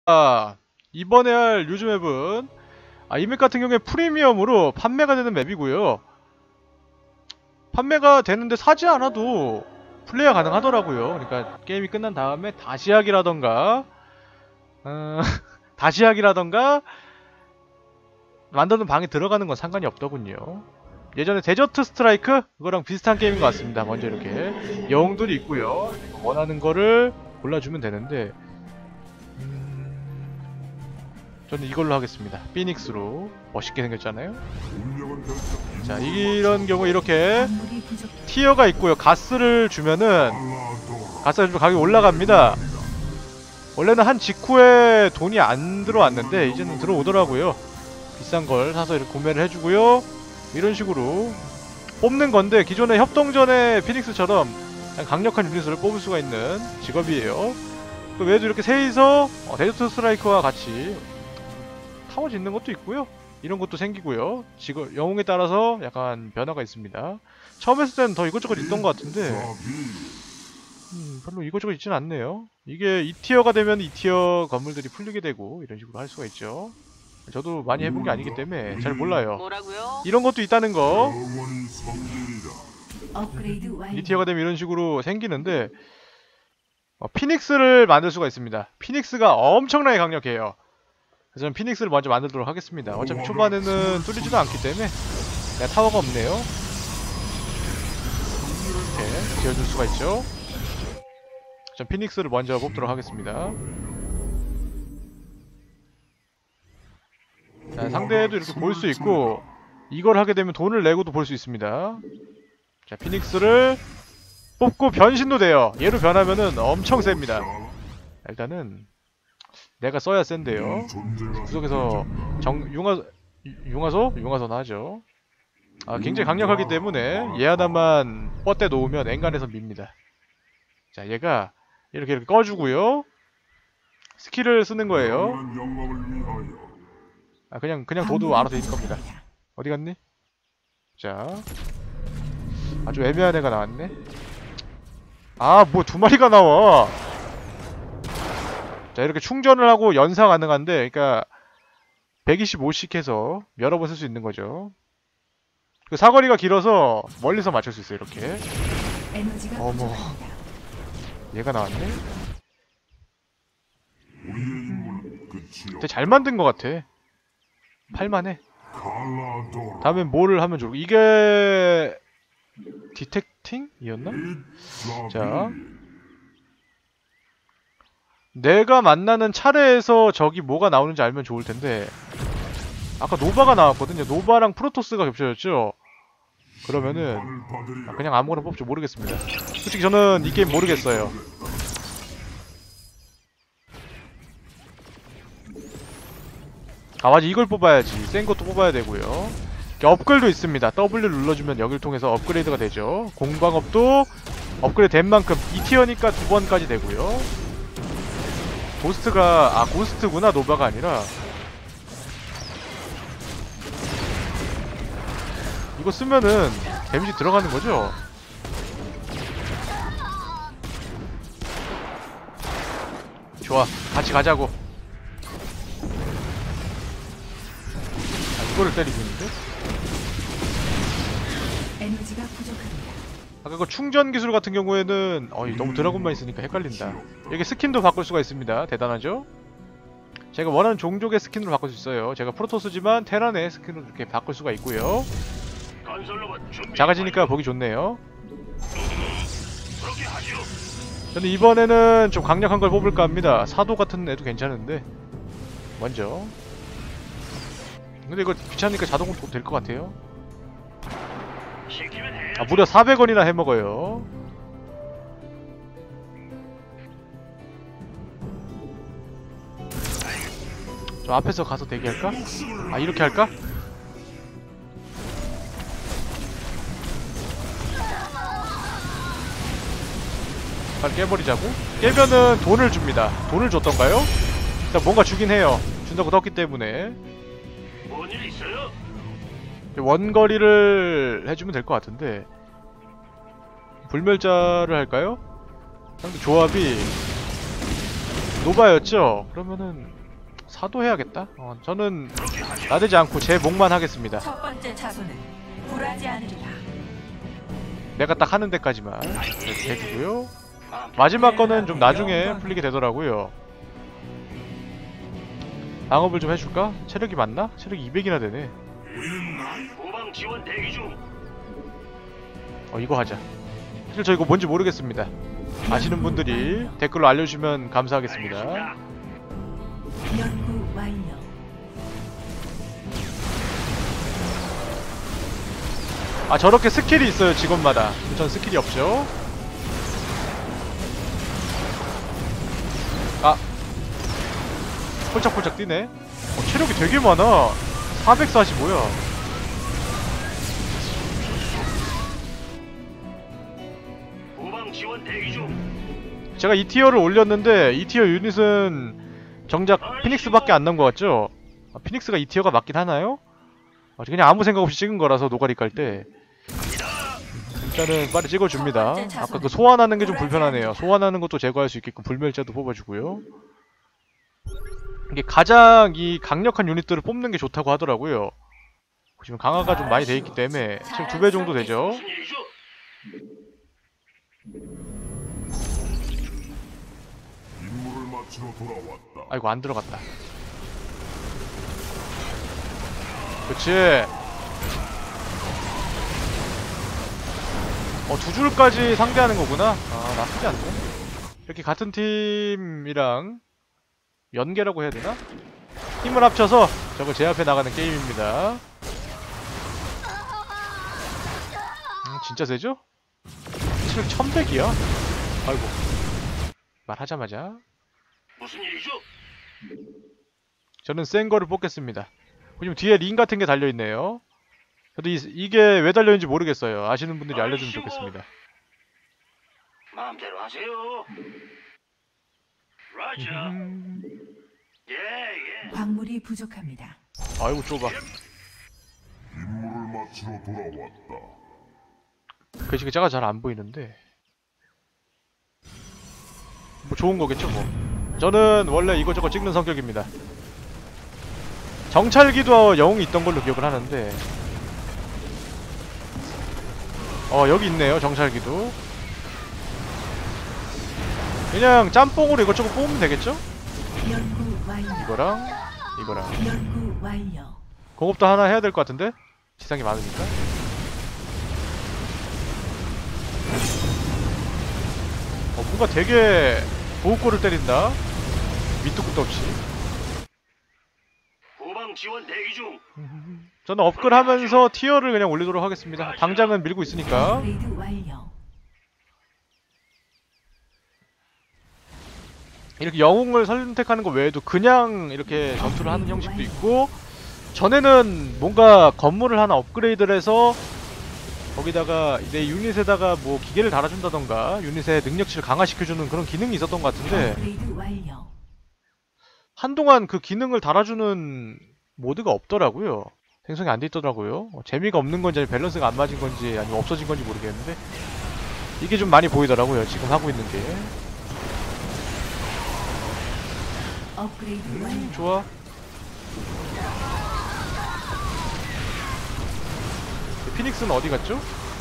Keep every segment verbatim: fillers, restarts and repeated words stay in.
아, 이번에 할 요즘 맵은 아, 이 맵 같은 경우에 프리미엄으로 판매가 되는 맵이고요. 판매가 되는데 사지 않아도 플레이가 가능하더라고요. 그러니까 게임이 끝난 다음에 다시 하기라던가 어, 다시 하기라던가 만드는 방에 들어가는 건 상관이 없더군요. 예전에 데저트 스트라이크? 그거랑 비슷한 게임인 것 같습니다. 먼저 이렇게 영웅들이 있고요. 원하는 거를 골라주면 되는데 저는 이걸로 하겠습니다. 피닉스로. 멋있게 생겼잖아요. 자, 이런 경우 이렇게 티어가 있고요. 가스를 주면은 가스를 주면 가격이 올라갑니다. 원래는 한 직후에 돈이 안 들어왔는데 이제는 들어오더라고요. 비싼 걸 사서 이렇게 구매를 해주고요. 이런 식으로 뽑는 건데, 기존의 협동전의 피닉스처럼 강력한 유닛을 뽑을 수가 있는 직업이에요. 그 외에도 이렇게 셋이서 어, 데저트 스트라이크와 같이 타워 짓는 것도 있고요. 이런 것도 생기고요. 직업, 영웅에 따라서 약간 변화가 있습니다. 처음 했을 때는 더 이것저것 있던 것 같은데 음, 별로 이것저것 있진 않네요. 이게 이 티어가 되면 이 티어 건물들이 풀리게 되고 이런 식으로 할 수가 있죠. 저도 많이 해본 게 아니기 때문에 잘 몰라요. 뭐라고요? 이런 것도 있다는 거. 업그레이드 이 티어가 되면 이런 식으로 생기는데 어, 피닉스를 만들 수가 있습니다. 피닉스가 엄청나게 강력해요. 그래서 저는 피닉스를 먼저 만들도록 하겠습니다. 어차피 초반에는 뚫리지도 않기 때문에. 네, 타워가 없네요. 이렇게 지어줄 수가 있죠. 전 피닉스를 먼저 뽑도록 하겠습니다. 자, 상대도 이렇게 볼 수 있고 이걸 하게 되면 돈을 내고도 볼 수 있습니다. 자, 피닉스를 뽑고 변신도 돼요. 얘로 변하면은 엄청 셉니다. 일단은 내가 써야 센데요. 구석에서 정 융화 융화소 융화소나 하죠. 아, 굉장히 강력하기 때문에 얘 하나만 뻗대 놓으면 엔간에서 밉니다. 자, 얘가 이렇게 이렇게 꺼주고요. 스킬을 쓰는 거예요. 아, 그냥 그냥 둬도 알아서 있을 겁니다. 어디 갔니? 자, 아주 애매한 애가 나왔네. 아, 뭐 두 마리가 나와. 자, 이렇게 충전을 하고 연사 가능한데, 그러니까 백이십오씩 해서 여러 번 쓸 수 있는 거죠. 그 사거리가 길어서 멀리서 맞출 수 있어요. 이렇게. 어머, 얘가 나왔네. 되게 잘 만든 것 같아. 팔만해. 다음엔 뭐를 하면 좋을까? 이게 디텍팅이었나? 자, 내가 만나는 차례에서 저기 뭐가 나오는지 알면 좋을 텐데, 아까 노바가 나왔거든요. 노바랑 프로토스가 겹쳐졌죠? 그러면은 아, 그냥 아무거나 뽑죠. 모르겠습니다. 솔직히 저는 이 게임 모르겠어요. 아, 맞아, 이걸 뽑아야지. 센 것도 뽑아야 되고요. 업글도 있습니다. 더블유 눌러주면 여기를 통해서 업그레이드가 되죠. 공방업도 업그레이드 된 만큼 이 티어니까 두 번까지 되고요. 고스트가, 아, 고스트구나. 노바가 아니라. 이거 쓰면은 데미지 들어가는 거죠? 좋아, 같이 가자고. 아, 이거를 때리고 있는데? 에너지가 부족합니다. 아까 그 충전 기술 같은 경우에는 어이, 너무 드라곤만 있으니까 헷갈린다. 여기 스킨도 바꿀 수가 있습니다. 대단하죠? 제가 원하는 종족의 스킨으로 바꿀 수 있어요. 제가 프로토스지만 테란의 스킨으로 이렇게 바꿀 수가 있고요. 작아지니까 보기 좋네요. 근데 이번에는 좀 강력한 걸 뽑을까 합니다. 사도 같은 애도 괜찮은데 먼저. 근데 이거 귀찮으니까 자동으로 될 것 같아요. 아, 무려 사백 원이나 해먹어요. 저 앞에서 가서 대기할까? 아, 이렇게 할까? 빨리 깨버리자고? 깨면은 돈을 줍니다. 돈을 줬던가요? 일단 뭔가 주긴 해요. 준다고 떴기 때문에. 뭔일 있어요? 원거리를 해주면 될 것 같은데. 불멸자를 할까요? 상대 조합이 노바였죠? 그러면은 사도 해야겠다. 어, 저는 나대지 않고 제 목만 하겠습니다. 첫 번째 차소는 불하지 않으리라. 내가 딱 하는 데까지만 이렇게 해주고요. 마지막 거는 좀 나중에 풀리게 되더라고요. 방업을 좀 해줄까? 체력이 맞나? 체력이 이백이나 되네. 후방 지원 대기 중. 어 이거 하자. 사실 저 이거 뭔지 모르겠습니다. 아시는 분들이 댓글로 알려주시면 감사하겠습니다. 연구 완료. 아 저렇게 스킬이 있어요 직원마다. 전 스킬이 없죠. 아 폴짝폴짝 뛰네. 어, 체력이 되게 많아. 사백사십오야. 후방 지원 대기 중. 제가 이 티어를 올렸는데 이 티어 유닛은 정작 피닉스밖에 안 나온 것 같죠? 아, 피닉스가 이 티어가 맞긴 하나요? 아, 그냥 아무 생각 없이 찍은 거라서 노가리 깔 때 일단은 빨리 찍어줍니다. 아까 그 소환하는 게 좀 불편하네요. 소환하는 것도 제거할 수 있게끔 불멸자도 뽑아주고요. 이게 가장 이 강력한 유닛들을 뽑는 게 좋다고 하더라고요. 지금 강화가 좀 많이 돼 있기 때문에 지금 두 배 정도 되죠. 무슨 일이죠? 임무를 마치러 돌아왔다. 아이고 안 들어갔다. 그치. 어, 두 줄까지 상대하는 거구나. 아, 나쁘지 않네. 이렇게 같은 팀이랑 연계라고 해야 되나? 힘을 합쳐서 저걸 제압해 나가는 게임입니다. 음, 진짜 세죠? 실력 천백이야? 아이고. 말하자마자 무슨 일이죠? 저는 센 거를 뽑겠습니다. 지금 뒤에 링 같은 게 달려있네요. 저도 이, 이게 왜 달려있는지 모르겠어요. 아시는 분들이 알려주면 좋겠습니다. 마음대로 하세요. 라자. 음... 예, 예. 광물이 부족합니다. 아이고 좁아. 임무를 마치러 돌아왔다. 글씨가 작아 잘 안 보이는데 뭐 좋은 거겠죠 뭐. 저는 원래 이거저거 찍는 성격입니다. 정찰기도 영웅이 있던 걸로 기억을 하는데 어 여기 있네요 정찰기도. 그냥 짬뽕으로 이것저것 뽑으면 되겠죠? 연구 완료. 이거랑 이거랑 연구 완료. 공업도 하나 해야 될 것 같은데? 지상이 많으니까. 어 뭔가 되게 보호골을 때린다. 밑도 끝도 없이. 후방 지원 대기 중. 저는 업글 하면서 티어를 그냥 올리도록 하겠습니다. 당장은 밀고 있으니까. 업그레이드 완료. 이렇게 영웅을 선택하는 거 외에도 그냥 이렇게 전투를 하는 형식도 있고, 전에는 뭔가 건물을 하나 업그레이드를 해서 거기다가 내 유닛에다가 뭐 기계를 달아준다던가 유닛의 능력치를 강화시켜주는 그런 기능이 있었던 것 같은데 업그레이드 완료. 한동안 그 기능을 달아주는 모드가 없더라고요. 생성이 안 돼 있더라고요. 어, 재미가 없는 건지 아니면 밸런스가 안 맞은 건지 아니면 없어진 건지 모르겠는데 이게 좀 많이 보이더라고요. 지금 하고 있는 게. 업그레이드 음, 완료. 좋아. 피닉스는 어디 갔죠?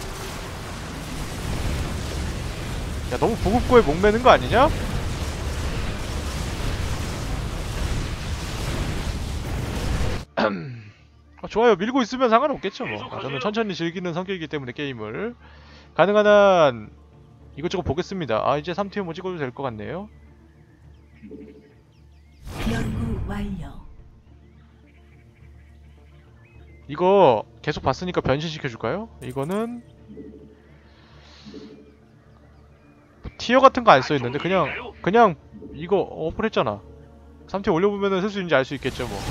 야 너무 보급고에 목매는 거 아니냐? 어, 좋아요. 밀고 있으면 상관없겠죠 뭐. 아, 저는 천천히 즐기는 성격이기 때문에 게임을 가능한 한 이것저것 보겠습니다. 아 이제 삼 티어 뭐 찍어도 될 것 같네요. 연구 완료. 이거 계속 봤으니까 변신시켜줄까요? 이거는 티어 같은 거 안 써있는데 그냥 그냥 이거 어플했잖아. 삼 티어 올려보면은 쓸 수 있는지 알 수 있겠죠 뭐.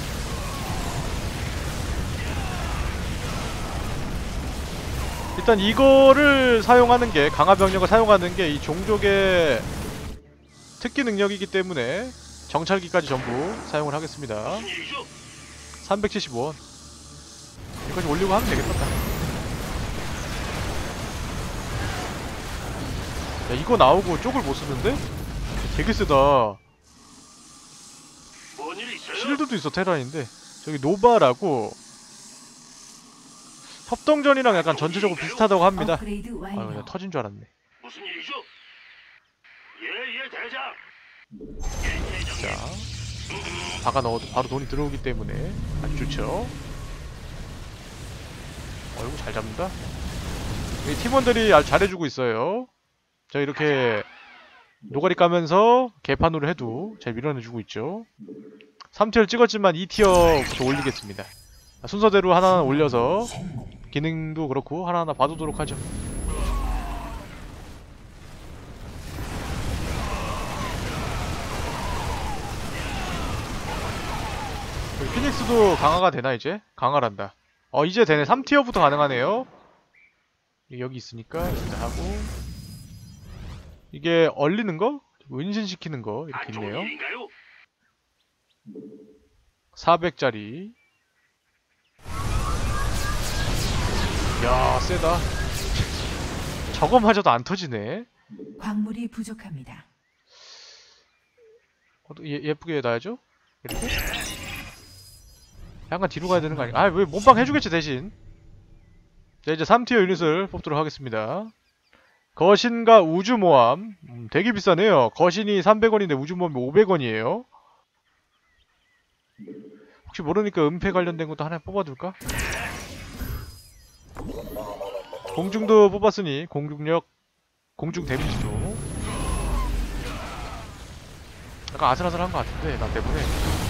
일단 이거를 사용하는 게 강화병력을 사용하는 게 이 종족의 특기 능력이기 때문에 정찰기까지 전부 사용을 하겠습니다. 무슨 일이죠? 삼백칠십 원 여기까지 올리고 하면 되겠다. 야 이거 나오고 쪽을 못 쓰는데? 되게 쓰다. 뭔 일 있어요? 실드도 있어 테란인데. 저기 노바라고 협동전이랑 약간 전체적으로 비슷하다고 합니다. 업그레이드 아유 완료. 그냥 터진 줄 알았네. 무슨 일이죠? 예예 대장. 예 대장님. 자 박아 넣어도 바로 돈이 들어오기 때문에 아주 좋죠. 어이구 잘 잡는다. 이 팀원들이 아주 잘해주고 있어요. 자 이렇게 노가리 까면서 개판으로 해도 잘 밀어내주고 있죠. 삼 티어를 찍었지만 이 티어부터 올리겠습니다. 순서대로 하나하나 올려서 기능도 그렇고 하나하나 봐두도록 하죠. 여기 피닉스도 강화가 되나 이제? 강화란다. 어 이제 되네. 삼 티어부터 가능하네요. 여기 있으니까 일단 하고 이게 얼리는 거? 은신시키는 거 안 이렇게 좋은 있네요. 일인가요? 사백짜리. 야 세다. 저거마저도 안 터지네. 광물이 부족합니다. 어, 예, 예쁘게 놔야죠. 이렇게. 약간 뒤로 가야 되는 거 아니야? 아 왜 몸빵 해주겠지 대신. 자 이제 삼 티어 유닛을 뽑도록 하겠습니다. 거신과 우주모함. 음, 되게 비싸네요. 거신이 삼백 원인데 우주모함이 오백 원이에요. 혹시 모르니까 은폐 관련된 것도 하나 뽑아둘까? 공중도 뽑았으니 공중력, 공중 데미지도 약간 아슬아슬한 것 같은데 나 때문에.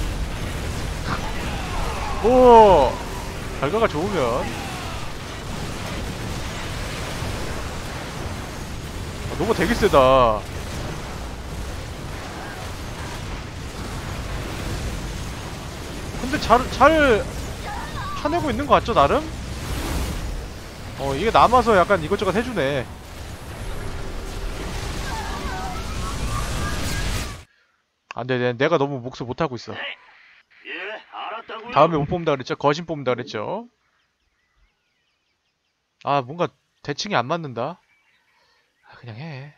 오 결과가 좋으면 아, 너무 되게 세다. 근데 잘, 잘 차내고 있는 것 같죠 나름? 어 이게 남아서 약간 이것저것 해주네. 안돼 내가 너무 몫을 못하고 있어. 예 알았다고요. 다음에 못 뽑는다 그랬죠? 거신 뽑는다 그랬죠? 아 뭔가 대칭이 안 맞는다. 아, 그냥 해.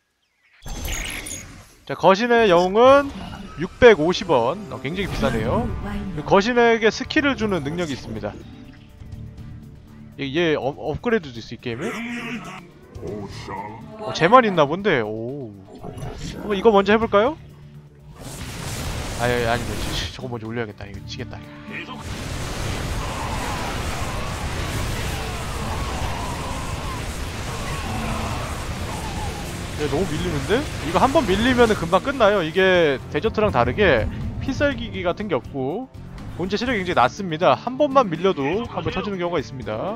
자 거신의 영웅은 육백오십 원. 어, 굉장히 비싸네요. 완료. 거신에게 스킬을 주는 능력이 있습니다. 얘, 얘 업, 업그레이드도 있어 이 게임에? 오샬 어, 쟤만 있나 본데. 오. 한번 이거 먼저 해볼까요? 아니 아니 아니 저거 먼저 올려야겠다. 이거 지겠다. 계속 얘 너무 밀리는데? 이거 한 번 밀리면은 금방 끝나요. 이게 데저트랑 다르게 필살기기 같은 게 없고 본체 시력이 굉장히 낮습니다. 한 번만 밀려도 한 번 터지는 경우가 있습니다.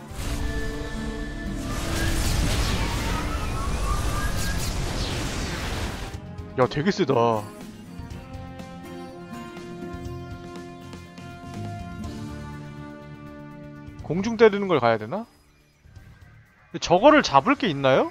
야 되게 세다. 공중 때리는 걸 가야 되나? 근데 저거를 잡을 게 있나요?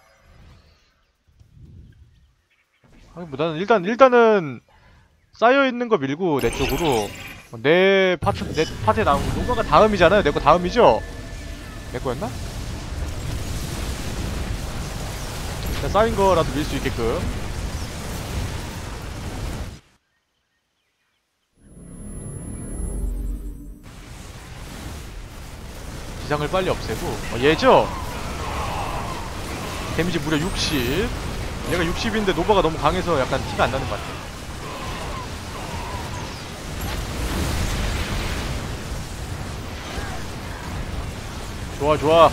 아니 뭐 나는 일단 일단은 쌓여 있는 거 밀고 내 쪽으로 내 파트 내 파트에 나온 거 노가가 다음이잖아요. 내 거 다음이죠? 내 거였나? 일단 쌓인 거라도 밀 수 있게끔. 기상을 빨리 없애고 어, 얘죠? 데미지 무려 육십. 얘가 육십인데 노바가 너무 강해서 약간 티가 안 나는 것 같아. 좋아 좋아.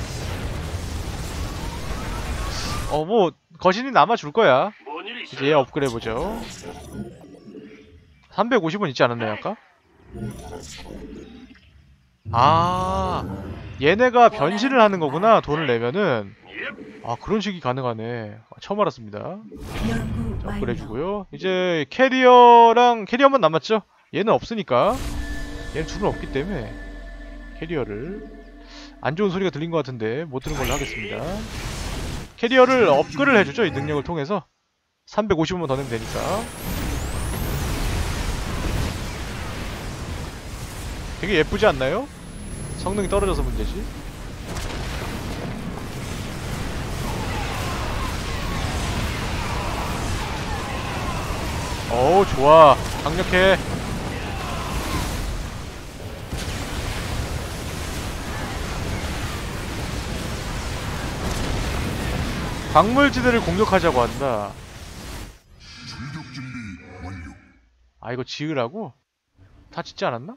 어 뭐 거신이 남아줄 거야. 뭔 일 이제 얘 있어요? 업그레이드 해보죠. 삼백오십 원 있지 않았나요 아까? 아 얘네가 변신을 하는 거구나. 돈을 내면은. 예. 아 그런 식이 가능하네. 아, 처음 알았습니다. 연구 자, 완료. 업그레이드 해주고요. 이제 캐리어랑 캐리어만 남았죠? 얘는 없으니까. 얘는 둘은 없기 때문에 캐리어를 안 좋은 소리가 들린 것 같은데 못 들은 걸로 하겠습니다. 캐리어를 업그레이드 해주죠. 이 능력을 통해서 삼백오십 원만 더 내면 되니까. 되게 예쁘지 않나요? 성능이 떨어져서 문제지. 어우 좋아. 강력해. 광물지대를 공격하자고 한다. 출격 준비 완료. 아 이거 지으라고? 다 짓지 않았나?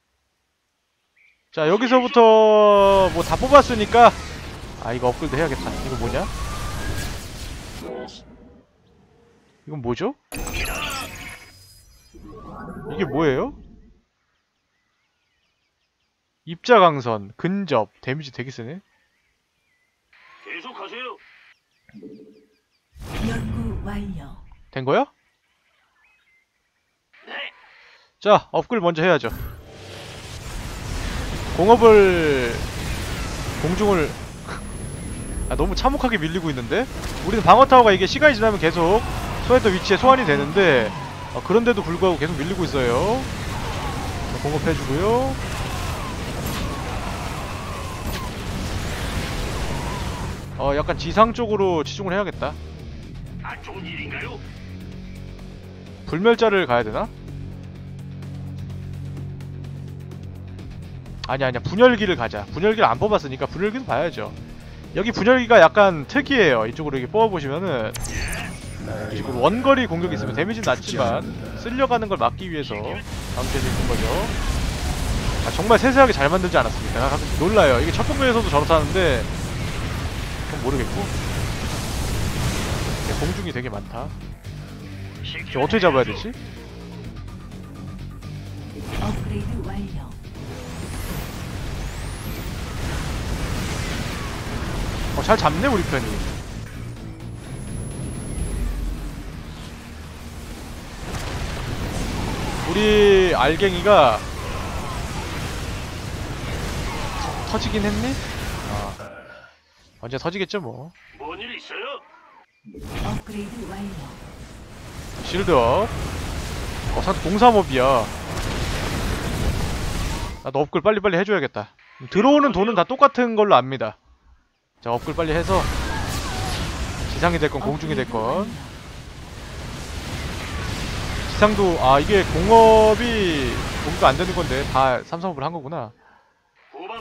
자 여기서부터 뭐 다 뽑았으니까 아 이거 업글도 해야겠다. 이거 뭐냐? 이건 뭐죠? 이게 뭐예요? 입자강선, 근접, 데미지 되게 세네? 계속하세요. 연구 완료. 된 거야? 네. 자, 업글 먼저 해야죠. 공업을... 공중을... 아, 너무 참혹하게 밀리고 있는데? 우리는 방어타워가 이게 시간이 지나면 계속 소했던 위치에 소환이 되는데 어, 그런데도 불구하고 계속 밀리고 있어요. 자, 공업해주고요. 어, 약간 지상 쪽으로 치중을 해야겠다. 안 좋은 일인가요? 불멸자를 가야 되나? 아니 아니야 분열기를 가자. 분열기를 안 뽑았으니까 분열기도 봐야죠. 여기 분열기가 약간 특이해요. 이쪽으로 이렇게 뽑아보시면은 이쪽으로 원거리 공격이 있으면 데미지는 낮지만 쓸려가는 걸 막기 위해서 강제되어 있는 거죠. 아, 정말 세세하게 잘 만들지 않았습니까? 나 가끔 놀라요. 이게 첫 번째에서도 저렇다는데 그건 모르겠고. 네, 공중이 되게 많다. 이거 어떻게 잡아야 되지? 업그레이드 완료. 어, 잘 잡네 우리 편이. 우리 알갱이가 터, 터지긴 했니? 아, 언제 터지겠죠 뭐. 뭔 일 있어요? 업그레이드 완료. 실드업. 어, 상대 공삼업이야. 나도 업글 빨리빨리 해줘야겠다. 들어오는 돈은 다 똑같은 걸로 압니다. 자, 업글 빨리 해서 지상이 됐건 공중이 됐건. 지상도, 아 이게 공업이 공도 안 되는 건데 다 삼삼업을 한 거구나. 후방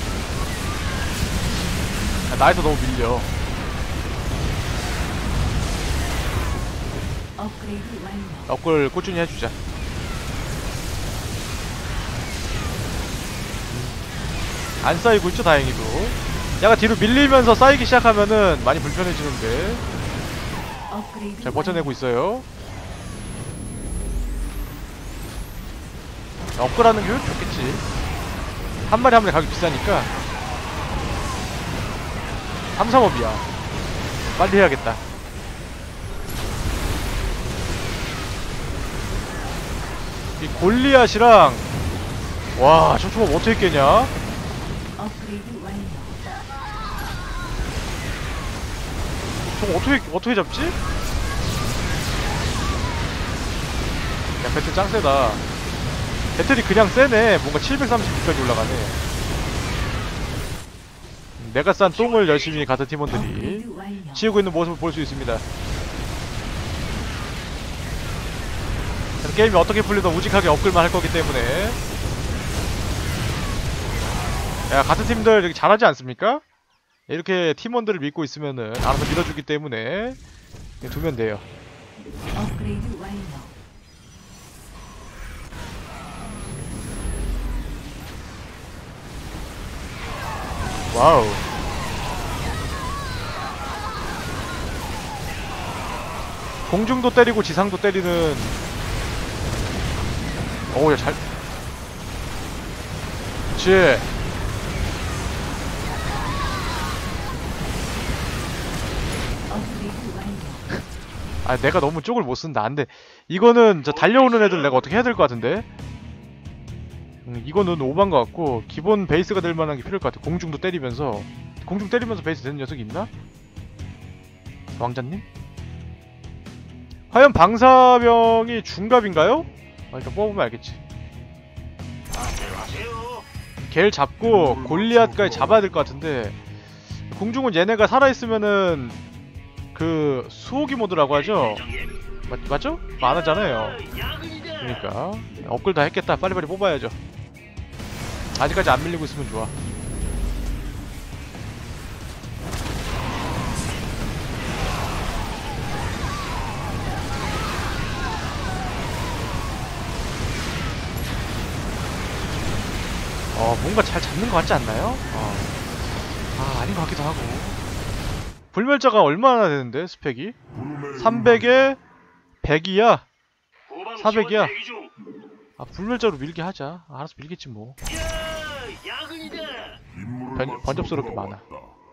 아, 나에서 너무 밀려. 업그레이드 완료. 업글 꾸준히 해주자. 안 쌓이고 있죠 다행히도. 약간 뒤로 밀리면서 쌓이기 시작하면은 많이 불편해지는데 업그레이드 잘 버텨내고 있어요. 업글하는 게 좋겠지. 한 마리 한 마리 가격이 비싸니까. 삼삼업이야. 빨리 해야겠다. 이 골리앗이랑 와, 저 조합 어떻게 깨냐? 업그레이드 완료. 저거 어떻게 어떻게 잡지? 야, 배틀 짱 세다. 배틀이 그냥 세네. 뭔가 칠백삼십까지 올라가네. 내가 싼 똥을 열심히 같은 팀원들이 업그레이드 완료. 치우고 있는 모습을 볼 수 있습니다. 그래서 게임이 어떻게 풀리든 우직하게 업글만 할 거기 때문에. 야, 같은 팀들 이렇게 잘하지 않습니까? 이렇게 팀원들을 믿고 있으면은 알아서 밀어주기 때문에 그냥 두면 돼요. 업그레이드 완료. 와우. 공중도 때리고 지상도 때리는. 어우, 야, 잘. 그치. 업그레이드 완료. 아, 내가 너무 쪽을 못 쓴다. 안 돼. 이거는 저 달려오는 애들 내가 어떻게 해야 될 것 같은데? 음, 이거는 오반 것 같고, 기본 베이스가 될 만한 게 필요할 것 같아. 공중도 때리면서. 공중 때리면서 베이스 되는 녀석이 있나? 왕자님? 과연 방사병이 중갑인가요? 아, 일단 뽑아보면 알겠지. 안녕하세요. 걔를 잡고 골리앗까지 잡아야 될 것 같은데, 공중은 얘네가 살아있으면은 그 수호기 모드라고 하죠? 맞, 맞죠? 안 하잖아요. 야근이다. 그러니까 업글 다 했겠다. 빨리빨리 뽑아야죠. 아직까지 안 밀리고 있으면 좋아. 어, 뭔가 잘 잡는 것 같지 않나요? 어. 아, 아닌 것 같기도 하고. 불멸자가 얼마나 되는데, 스펙이? 삼백에 백이야. 후방 사백이야. 지원 대기 중. 아, 불멸자로 밀게 하자. 아, 알아서 밀겠지 뭐. 야, 야근이다. 임무를 번, 마치러 번잡스럽게 돌아왔다. 많아.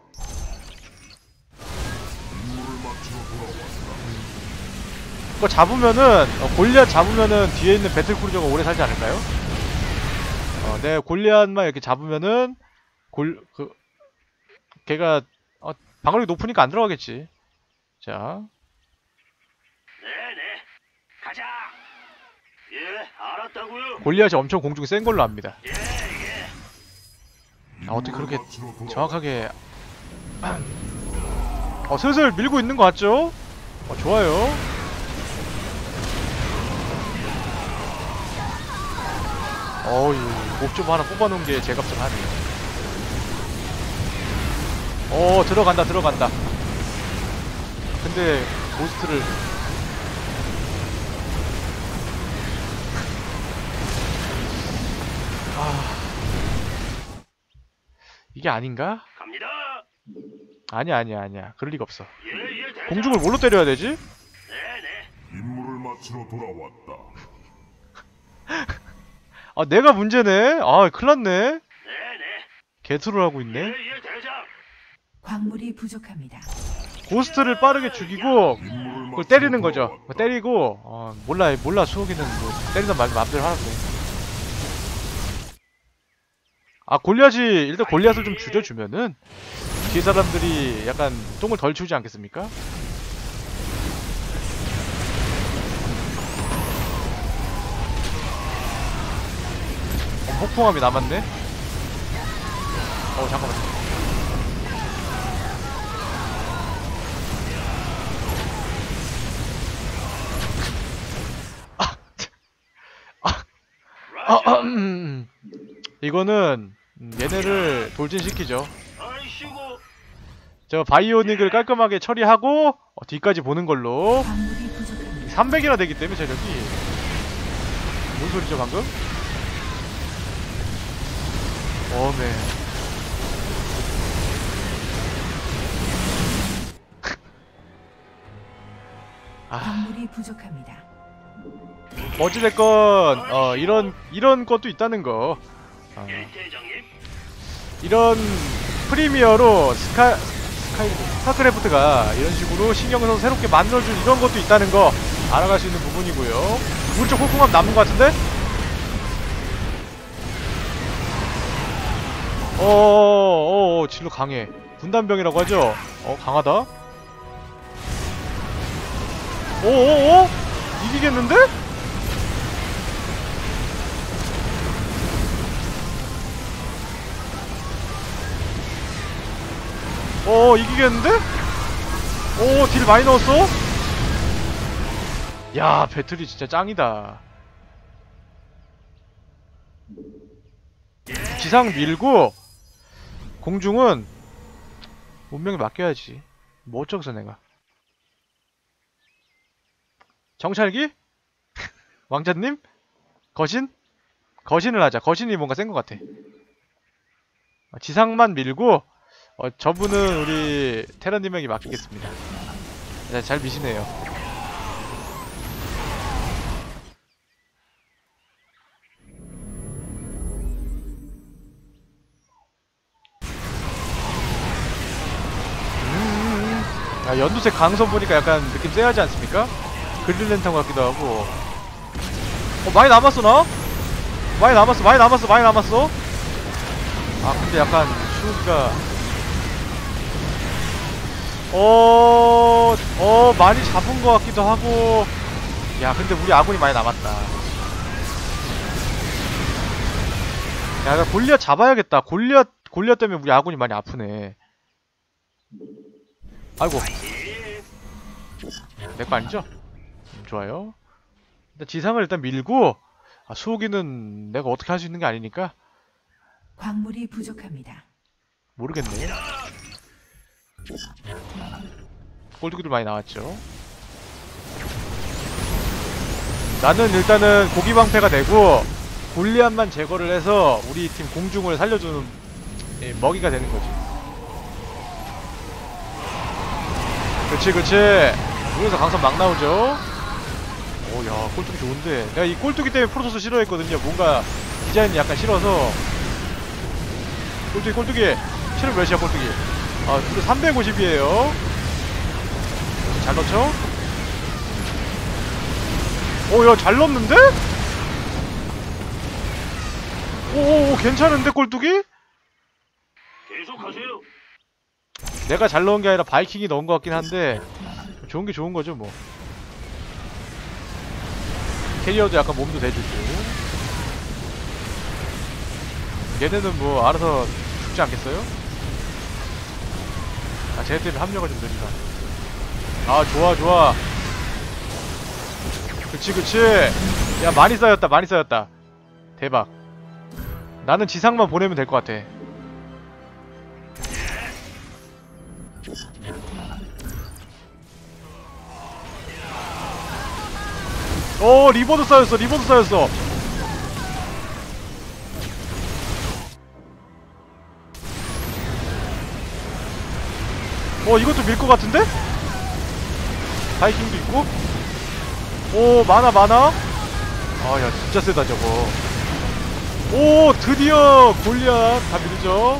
임무를 마치러 돌아왔다. 그거 잡으면은, 어, 골리앗 잡으면은 뒤에 있는 배틀크루저가 오래 살지 않을까요? 어, 내 골리앗만 이렇게 잡으면은 골 그 걔가 어, 방어력이 높으니까 안 들어가겠지. 자, 네네. 가자. 예, 알았다고요. 골리앗이 엄청 공중에 센 걸로 압니다. 예, 예. 아, 어떻게 그렇게 마치러 돌아왔다. 정확하게 어, 슬슬 밀고 있는 것 같죠? 어, 좋아요. 어이, 몹좀 하나 뽑아놓은 게 제값정하네요. 어, 들어간다, 들어간다. 근데 고스트를 아, 이게 아닌가? 갑니다. 아니야, 아니야, 아니야. 그럴 리가 없어. 예, 예, 대장. 공중을 뭘로 때려야 되지? 네네. 임무를 마치러 돌아왔다. 아, 내가 문제네. 아, 큰일 났네. 네네. 개투를 하고 예, 있네. 예, 대장. 광물이 부족합니다. 고스트를 빠르게 죽이고 임무를 그걸 마치러 때리는 거죠. 돌아왔다. 때리고 어, 몰라, 몰라. 수호기는 뭐 때리던 말 마음대로 하라고. 아, 골리앗이 일단 골리앗을 좀 줄여주면은 뒤에 사람들이 약간 똥을 덜 치우지 않겠습니까? 어, 폭풍함이 남았네. 어, 잠깐만. 아, 아, 음, 음. 이거는 음, 얘네를 돌진시키죠. 아이씨고. 저 바이오닉을 깔끔하게 처리하고 어, 뒤까지 보는 걸로. 광물이 부족합니다. 삼백이나 되기 때문에 체력이. 뭔 소리죠 방금? 어메. 아, 광물이 부족합니다. 어찌됐건 어, 이런 이런 것도 있다는 거. 어, 예, 대장님. 이런 프리미어로 스카 스카이 스타크래프트가 이런 식으로 신경을 써서 새롭게 만들어준 이런 것도 있다는 거 알아갈 수 있는 부분이고요. 물쪽 폭풍함 남은 것 같은데? 어어어 어, 진로 강해. 분단병이라고 하죠? 어, 강하다. 오오오? 이기겠는데? 어, 이기겠는데? 오, 딜 많이 넣었어? 야, 배틀이 진짜 짱이다. 지상 밀고 공중은 운명에 맡겨야지. 뭐 어쩌겠어 내가. 정찰기? 왕자님? 거신? 거신을 하자. 거신이 뭔가 센 것 같아. 지상만 밀고 어, 저분은 우리 테라님에게 맡기겠습니다. 네, 잘 미시네요. 음, 아, 연두색 강선 보니까 약간 느낌 쎄하지 않습니까? 그릴랜턴 같기도 하고. 어, 많이 남았어 나? 많이 남았어 많이 남았어 많이 남았어. 아, 근데 약간 슈기가 어... 어... 많이 잡은 것 같기도 하고. 야, 근데 우리 아군이 많이 남았다. 야, 나 골리앗 잡아야겠다. 골리앗 골리앗 때문에 우리 아군이 많이 아프네. 아이고, 예. 내 거 아니죠? 음, 좋아요. 일단 지상을 일단 밀고, 아, 수호기는 내가 어떻게 할 수 있는 게 아니니까 광물이 부족합니다. 모르겠네. 꼴뚜기들 많이 나왔죠. 나는 일단은 고기방패가 되고 골리앗만 제거를 해서 우리 팀 공중을 살려주는, 예, 먹이가 되는 거지. 그치 그치. 여기서 강선 막 나오죠. 오야, 꼴뚜기 좋은데. 내가 이 꼴뚜기 때문에 프로토스 싫어했거든요. 뭔가 디자인이 약간 싫어서. 꼴뚜기 꼴뚜기 체력 몇이야 꼴뚜기. 아 근데 삼백오십이에요 잘 넣죠? 오야 잘 넣었는데? 오오오 괜찮은데 꼴뚜기? 계속하세요. 내가 잘 넣은 게 아니라 바이킹이 넣은 것 같긴 한데 좋은 게 좋은 거죠 뭐. 캐리어도 약간 몸도 대주고. 얘네는 뭐 알아서 죽지 않겠어요? 아 쟤네 때문에 합류가 좀 느리다. 아 좋아 좋아. 그치 그치. 야 많이 쌓였다 많이 쌓였다. 대박. 나는 지상만 보내면 될 것 같아. 오 리버도 쌓였어 리버도 쌓였어. 어 이것도 밀 것 같은데? 바이킹도 있고. 오 많아 많아. 아야 진짜 세다 저거. 오 드디어 골리앗 다 밀죠.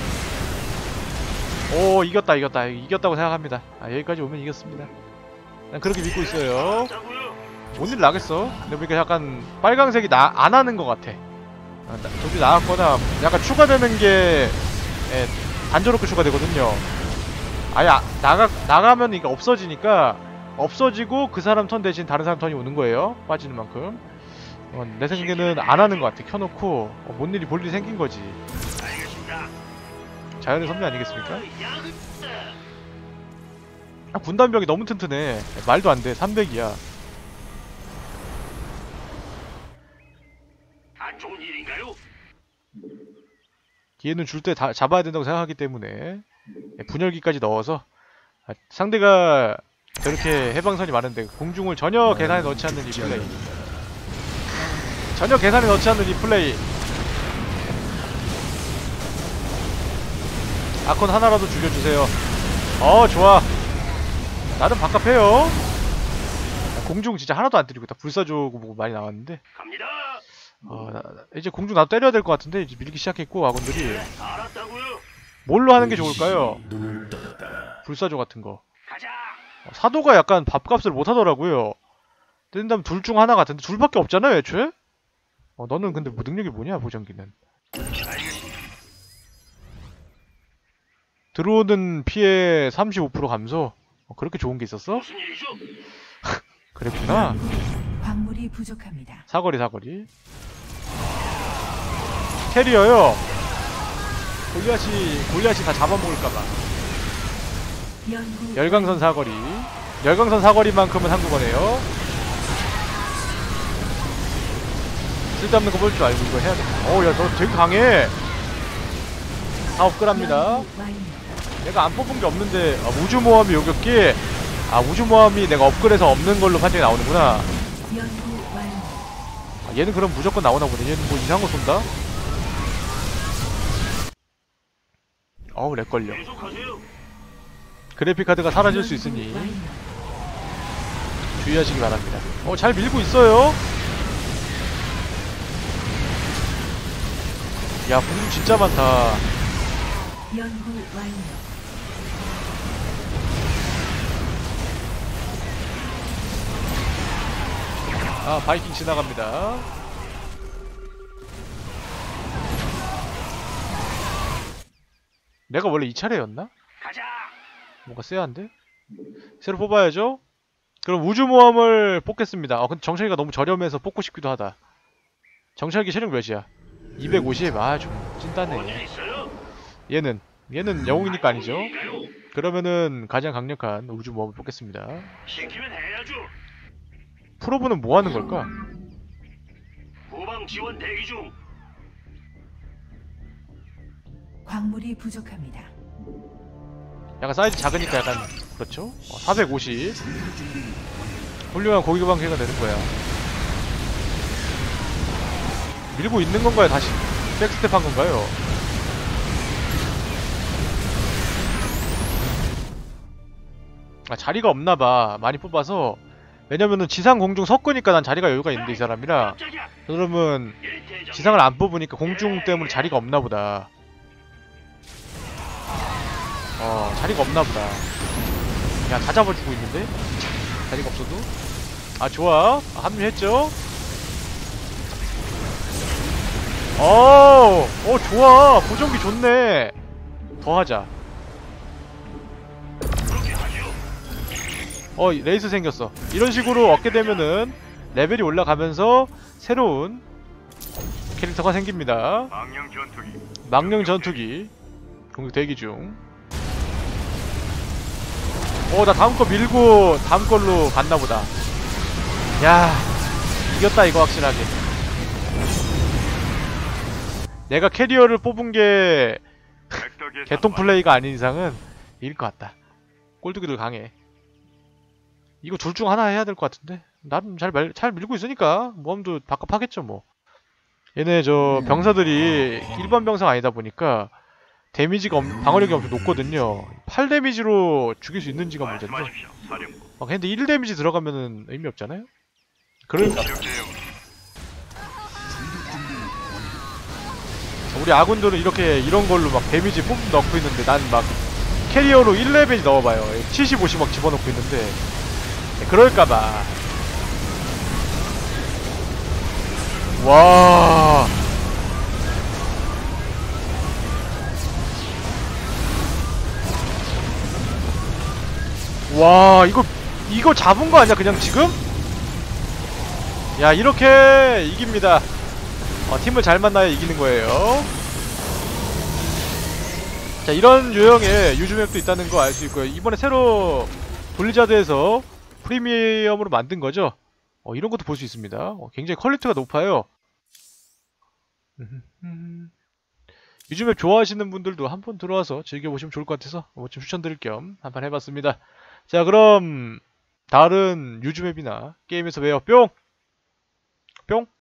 오 이겼다 이겼다 이겼다고 생각합니다. 아 여기까지 오면 이겼습니다. 난 그렇게 믿고 있어요. 알았다고요. 뭔 일 나겠어? 근데 보니까 약간 빨강색이 나, 안 하는 것 같아. 아, 나, 저기 나왔거나 약간 추가되는 게 예, 단조롭게 추가되거든요. 아예 아, 나가, 나가면 이게 없어지니까 없어지고 그 사람 턴 대신 다른 사람 턴이 오는 거예요. 빠지는 만큼. 어, 내 생각에는 안 하는 것 같아. 켜놓고 어, 뭔 일이 볼 일이 생긴 거지. 알겠습니다. 자연의 섭리 아니겠습니까? 야근다. 아, 군단벽이 너무 튼튼해. 말도 안 돼. 삼백이야. 안 좋은 일인가요? 얘는 줄 때 다 잡아야 된다고 생각하기 때문에 예, 분열기까지 넣어서 아, 상대가 저렇게 해방선이 많은데 공중을 전혀 계산에 넣지 않는 이 플레이. 전혀 계산에 넣지 않는 이 플레이. 아콘 하나라도 죽여주세요. 어 좋아. 나는 바깥해요. 공중 진짜 하나도 안 때리고 있다. 불사조고 뭐고 많이 나왔는데 갑니다. 어, 나, 나- 이제 공중 나도 때려야 될 것 같은데 이제 밀기 시작했고 아군들이 알았다고요. 뭘로 하는 게 좋을까요? 불사조 같은 거. 가자. 어, 사도가 약간 밥값을 못 하더라고요. 뜬다면 둘 중 하나 같은데 둘밖에 없잖아요 애초에? 어 너는 근데 뭐 능력이 뭐냐 보정기는. 알겠습니다. 들어오는 피해 삼십오 퍼센트 감소. 어, 그렇게 좋은 게 있었어? 무슨 일이죠? 그랬구나. 광물이 부족합니다. 사거리 사거리. 캐리어요. 골리앗이 골리앗이 다 잡아먹을까봐. 연구 열강선 사거리. 열강선 사거리만큼은 한국어네요. 쓸데없는 거 볼 줄 알고 이거 해야 돼. 어우 야 너 되게 강해. 사업 끌합니다. 연구 완료. 내가 안 뽑은 게 없는데 아, 우주모함이 요격기. 아 우주모함이 내가 업글해서 없는 걸로 판정이 나오는구나. 연구 완료. 아, 얘는 그럼 무조건 나오나 보네. 얘는 뭐 이상한 거 쏜다? 어우 렉걸려. 계속하세요. 그래픽카드가 사라질 수 있으니 연구 완료. 주의하시기 바랍니다. 어 잘 밀고 있어요. 야 공중 진짜 많다. 연구 완료. 아 바이킹 지나갑니다. 내가 원래 이 차례였나? 가자. 뭔가 쎄한데? 새로 뽑아야죠? 그럼 우주모함을 뽑겠습니다. 어 근데 정찰기가 너무 저렴해서 뽑고 싶기도 하다. 정찰기 체력 몇이야? 이백오십? 아 좀 뭔일 찐따네. 있어요? 얘는 얘는 영웅이니까 아니죠? 좋은 일인가요? 그러면은 가장 강력한 우주모함을 뽑겠습니다. 시키면 해야죠. 프로브는 뭐 하는 걸까? 후방 지원 대기 중. 광물이 부족합니다. 약간 사이즈 작으니까 약간 그렇죠? 어, 사백오십. 훌륭한 고기 방해가 되는 거야. 밀고 있는 건가요? 다시 백스텝 한 건가요? 아, 자리가 없나봐. 많이 뽑아서. 왜냐면은 지상 공중 섞으니까 난 자리가 여유가 있는데 이 사람이라. 깜짝이야. 그러면 예, 대장님. 지상을 안 뽑으니까 공중 때문에 자리가 없나보다. 어, 자리가 없나보다. 야, 다 잡아주고 있는데? 자리가 없어도? 아, 좋아. 아, 합류했죠? 어, 어, 좋아. 보정기 좋네. 더 하자. 그렇게 하죠. 어, 레이스 생겼어. 이런 식으로 얻게 되면은 레벨이 올라가면서 새로운 캐릭터가 생깁니다. 망령 전투기. 망령 전투기. 공격 대기 중. 어, 나 다음 거 밀고 다음 걸로 갔나보다. 야, 이겼다 이거 확실하게. 내가 캐리어를 뽑은 게 개통 플레이가 아닌 이상은 이길 것 같다. 꼴뚜기들 강해. 이거 둘 중 하나 해야 될 것 같은데. 나름 잘, 말, 잘 밀고 있으니까 모험도 바꿔 하겠죠 뭐. 얘네 저 병사들이 일반 병사가 아니다 보니까 데미지가 엄, 방어력이 엄청 높거든요. 팔 데미지로 죽일 수 있는지가 문제인데. 말씀하십시오, 사령부. 막 근데 일 데미지 들어가면은 의미 없잖아요? 그러니까 우리 아군들은 이렇게 이런 걸로 막 데미지 뿜 넣고 있는데 난 막 캐리어로 일 레벨 넣어봐요. 칠십오씩 막 집어넣고 있는데 그럴까봐. 와. 와, 이거 이거 잡은 거 아니야 그냥 지금? 야, 이렇게 이깁니다. 어, 팀을 잘 만나야 이기는 거예요. 자, 이런 유형의 유즈맵도 있다는 거 알 수 있고요. 이번에 새로 블리자드에서 프리미엄으로 만든 거죠. 어, 이런 것도 볼 수 있습니다. 어, 굉장히 퀄리티가 높아요. 유즈맵 좋아하시는 분들도 한번 들어와서 즐겨보시면 좋을 것 같아서 뭐 좀 추천드릴 겸 한번 해봤습니다. 자, 그럼 다른 유즈맵이나 게임에서 봬요. 뿅! 뿅!